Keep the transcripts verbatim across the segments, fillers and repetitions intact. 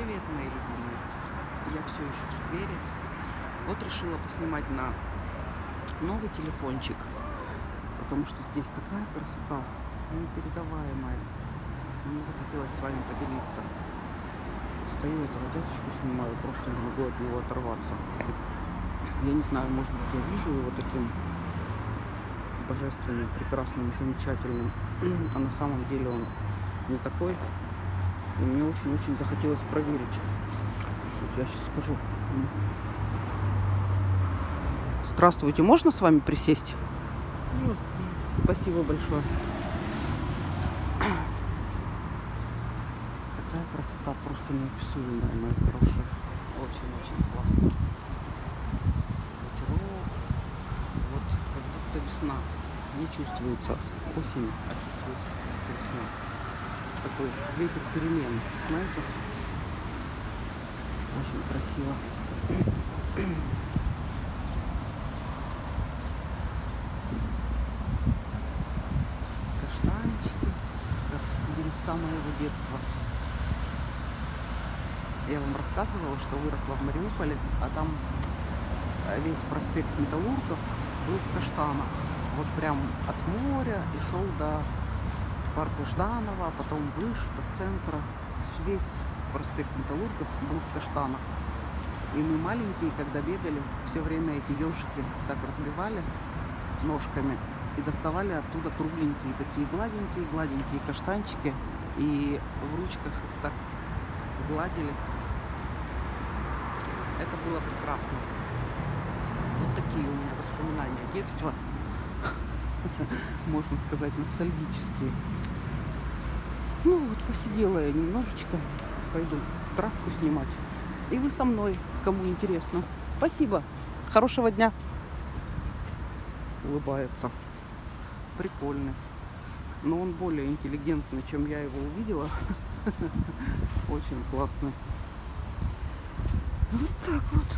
Привет, мои любимые. Я все еще в сквере. Вот решила поснимать на новый телефончик, потому что здесь такая красота, непередаваемая. Мне захотелось с вами поделиться. Стою, этого дядечку снимаю, просто не могу от него оторваться. Я не знаю, может быть, я вижу его таким божественным, прекрасным, замечательным, а на самом деле он не такой. И мне очень-очень захотелось проверить. Вот я сейчас скажу. Здравствуйте, можно с вами присесть? Нет. Спасибо большое. Такая красота, просто неописуемая, моя хорошая. Очень-очень классно. Ветерок. Вот как будто весна. Не чувствуется осень, а чувствуется весна. Такой ветер перемен, знаете? Очень красиво. Каштанчики, как деревца моего детства. Я вам рассказывала, что выросла в Мариуполе, а там весь проспект Металлургов был в каштанах. Вот прям от моря и шел до парка Жданова, а потом выше, до центра. Весь проспект Металлургов был в каштанах. И мы маленькие, когда бегали, все время эти ежики так разбивали ножками и доставали оттуда кругленькие, такие гладенькие, гладенькие каштанчики. И в ручках их так гладили. Это было прекрасно. Вот такие у меня воспоминания детства. Можно сказать, ностальгические. Ну вот, посидела я немножечко. Пойду травку снимать. И вы со мной, кому интересно. Спасибо. Хорошего дня. Улыбается. Прикольный. Но он более интеллигентный, чем я его увидела. Очень классный. Вот так вот.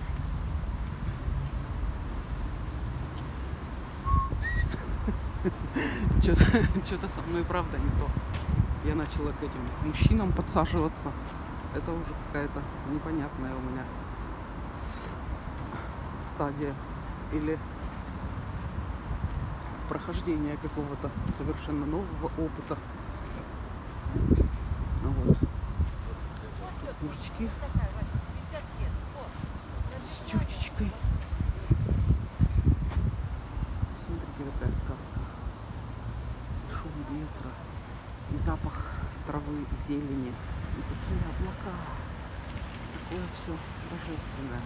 Что-то со мной правда не то. Я начала к этим мужчинам подсаживаться. Это уже какая-то непонятная у меня стадия. Или прохождение какого-то совершенно нового опыта. Вот. Мужички с тетечкой. Смотрите, какая сказка. Шум ветра и запах травы и зелени. И такие облака. Такое все божественное.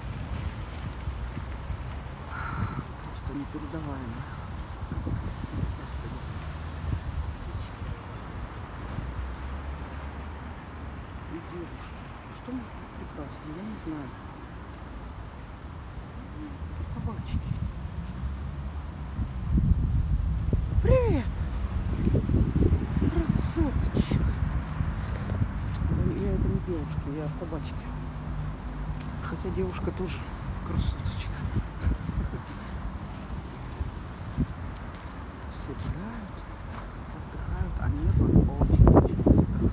Просто непередаваемое. Красиво, Господи. И девушки. Что может быть прекрасно? Я не знаю. Собачки. Привет! Красоточка. Я это не девушка, я собачки. Хотя девушка тоже красоточка. Все гуляют, отдыхают, а небо очень-очень быстро.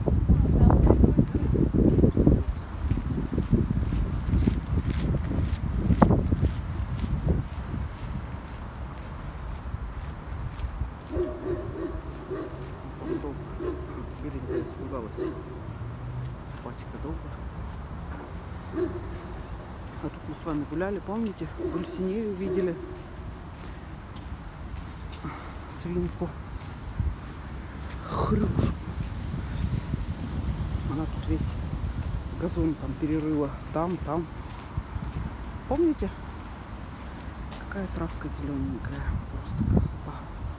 Теперь я испугалась. Собачка долго. А тут мы с вами гуляли, помните? Дульсинею видели. Свинку. Хрюшку. Она тут весь газон там перерыла. Там, там. Помните? Какая травка зелененькая. Просто красота.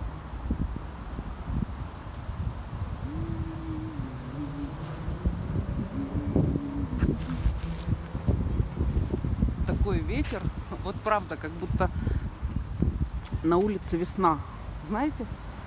Такой ветер, вот правда, как будто на улице весна, знаете?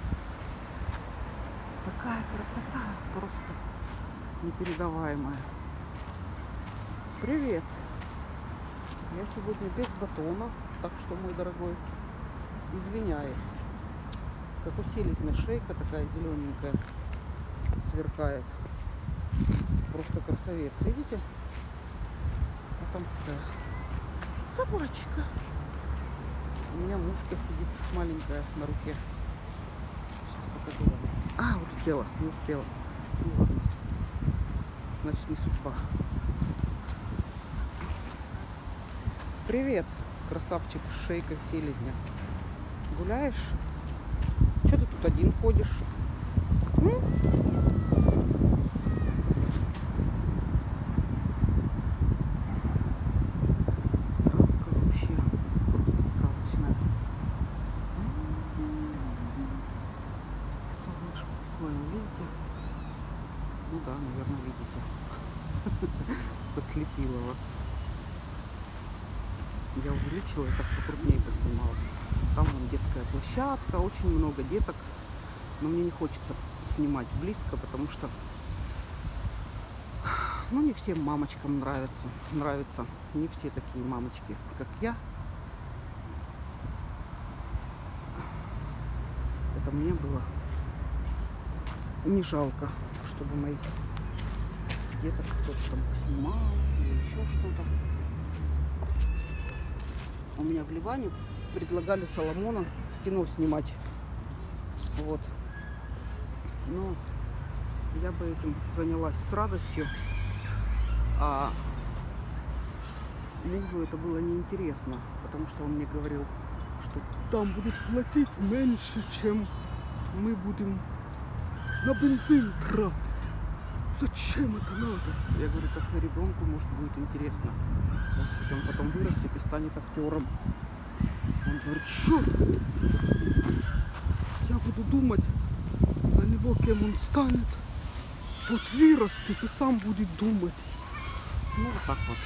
Такая красота, просто непередаваемая. Привет! Я сегодня без батона, так что, мой дорогой, извиняй. Как у селезня шейка такая зелененькая сверкает. просто красавец, видите? А там такая собачка. У меня мушка сидит маленькая на руке. Сейчас покажу вам. А, улетела, не успела. Ну ладно. Значит, не судьба. Привет, красавчик с шейкой селезня. Гуляешь? Что ты тут один ходишь? М? Травка вообще просто сказочная. Солнышко какое, видите? Ну да, наверное, видите. Сослепило вас. Я увеличила и так покрупнее поснимала. Там вон детская площадка, очень много деток. Но мне не хочется снимать близко, потому что ну не всем мамочкам нравится. Нравится. Не все такие мамочки, как я. Это мне было не жалко, чтобы моих деток кто-то там поснимал или еще что-то. У меня в Ливане предлагали Соломона в кино снимать. Вот. Но я бы этим занялась с радостью. А мужу это было неинтересно, потому что он мне говорил, что там будут платить меньше, чем мы будем на бензин тратить. Зачем это надо? Я говорю, как ребенку может будет интересно. Может быть, он потом вырастет и станет актером. Он говорит, что? Я буду думать за него, кем он станет. Вот вырастет и сам будет думать. Ну вот так вот.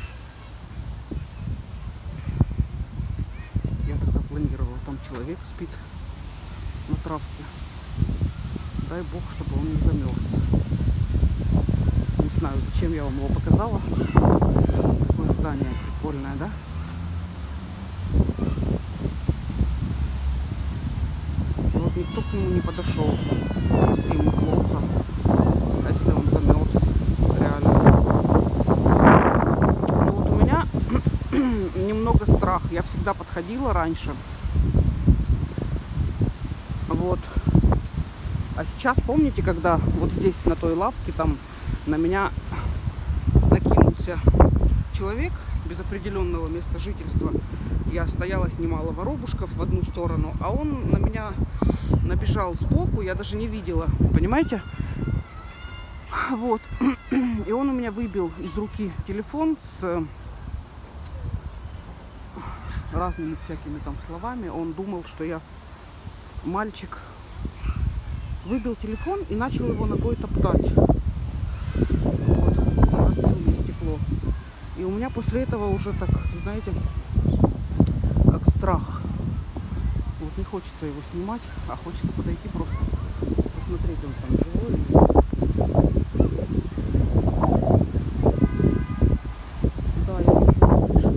Я тогда планировала, там человек спит на травке. Дай бог, чтобы он не замерз. Не знаю, зачем я вам его показала. Такое здание прикольное, да? И вот никто к нему не подошел. Если ему плохо, а если он замерз, реально. Ну вот у меня немного страх. Я всегда подходила раньше. Вот. А сейчас, помните, когда вот здесь, на той лавке, там на меня накинулся человек без определенного места жительства. Я стояла, снимала воробушков в одну сторону, а он на меня набежал сбоку, я даже не видела, понимаете? Вот. И он у меня выбил из руки телефон с разными всякими там словами. Он думал, что я мальчик. Выбил телефон и начал его ногой топтать. Вот. Он разбил мне стекло. И у меня после этого уже так, знаете, как страх. Вот не хочется его снимать, а хочется подойти просто посмотреть, он там живой. Да, я поближе.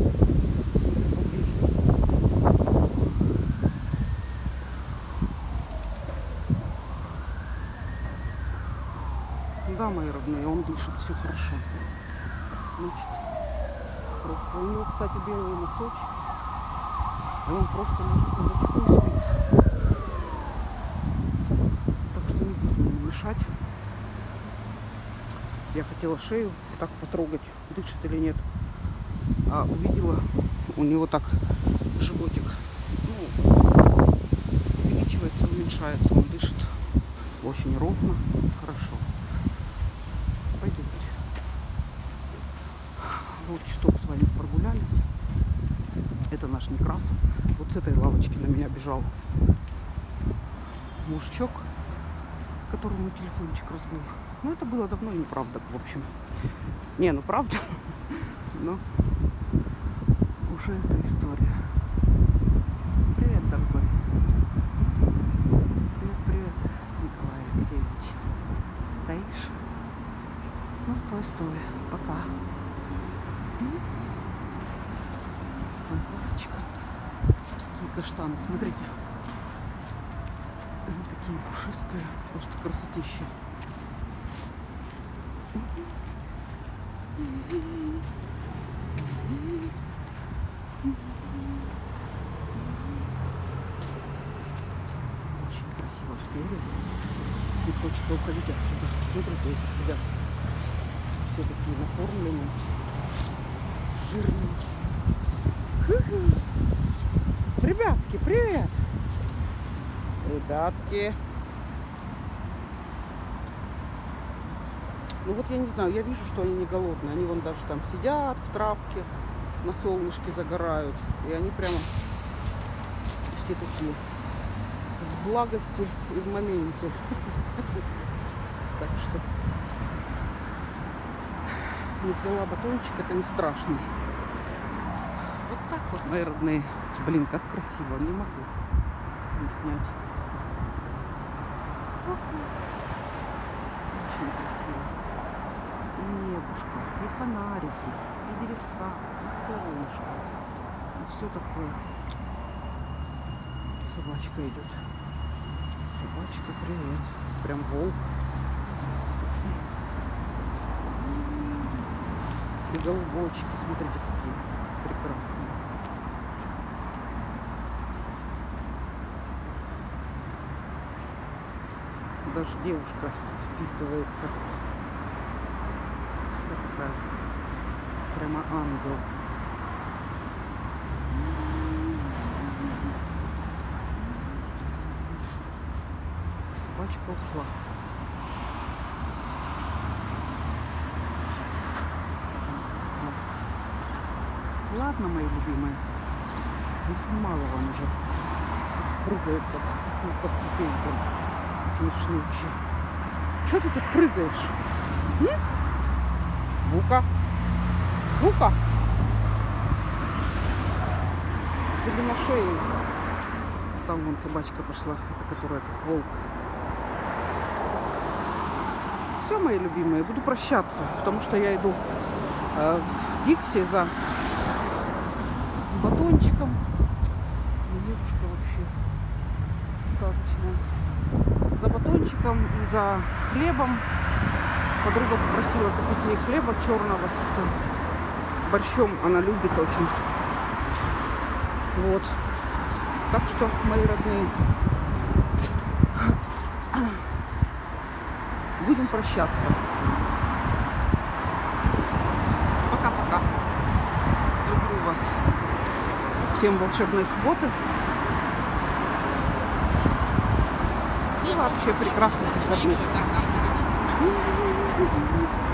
Да, мои родные, он дышит, все хорошо. Значит, просто у него, кстати, белые носочки. И он просто может на бочку спить. Так что не буду ему мешать. Я хотела шею так потрогать, дышит или нет. А увидела, у него так животик, ну, увеличивается, уменьшается, он дышит очень ровно, хорошо. Пойдемте. Вот чуток с вами прогулялись. Это наш Некрасов. Вот с этой лавочки на меня бежал мужичок, которому телефончик разбил. Ну, это было давно и неправда, в общем. Не, ну правда, но уже эта история. Привет, дорогой. Привет, привет, Николай Алексеевич. Стоишь? Ну, стой, стой. Пока. Ой, лавочка. Такие каштаны, смотрите. Они такие пушистые, просто красотища. Очень красиво в сквере. Не хочется уходить отсюда. Смотрите, эти сидят. Все такие накормленные, жирные. Ху-ху. Ребятки, привет! Ребятки. Ну вот я не знаю, я вижу, что они не голодные. Они вон даже там сидят в травке, на солнышке загорают. И они прямо все такие в благости и в моменте. Так что не взяла батончик, это не страшно. Вот так вот, мои родные. Блин, как красиво, не могу не снять. Очень красиво. И небушка, и фонарики, и деревца, и солнышко. И все такое. Собачка идет. Собачка, привет. Прям волк. И голубочки, смотрите, какие прекрасные. Даже девушка вписывается. Вся такая, прямо ангел. Собачка ушла. Ладно, мои любимые, не снимала вам уже. Прыгает так, ну, по ступенькам смешнючий. Чего ты тут прыгаешь? М? Ну-ка, ну-ка. Тебе на шею. Там вон собачка пошла, это которая как волк. Все, мои любимые, буду прощаться, потому что я иду э, в Дикси за батончиком. Девушка вообще сказочная. За батончиком и за хлебом. Подруга попросила купить ей хлеба черного с борщом. Она любит очень. Вот. Так что, мои родные, будем прощаться. Пока-пока. Люблю вас. Всем волшебной субботы. И вообще прекрасных выходных.